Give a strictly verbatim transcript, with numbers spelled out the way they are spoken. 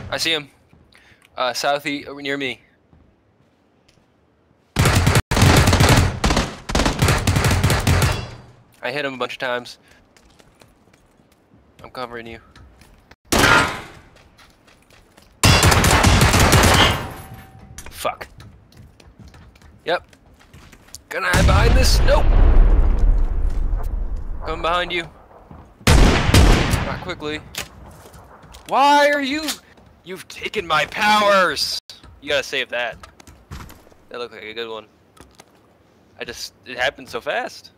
I see him. Uh, southeast, near me. I hit him a bunch of times. I'm covering you. Fuck. Yep. Gonna hide behind this? Nope. Coming behind you. Not quickly. Why are you? You've taken my powers. You gotta save that. That looked like a good one. I just, it happened so fast.